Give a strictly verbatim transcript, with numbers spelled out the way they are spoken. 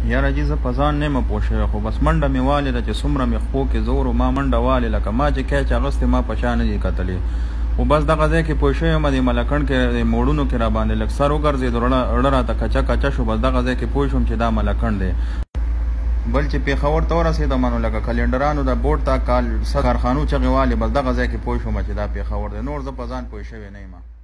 یاره جي زه په ځان نه یم پوه شوی، خو بس منډه مې والې ده چې څومره مې خپو کې زور و، ما منډه والې لکه ما چې کیچ اغوستې ما په شا نه دي کتلې. خو بس دغه ځای کې پوه شوی یم د ملکنډ کې د موړونو کې را باندې لږ سر وګرځېد، زړه راته کچه کچه شو. بس دغه ځای کې پوه شوم چې دا ملکنډ دی. بل چې پېښور ته ورسېدم نو لکه کلنډرانو د بورډ ته کال کارخانو چغې والې، بس دغه ځای کې پوه شوم چې دا پېښور دی. نور زه په ځان پوه شوی نه یم.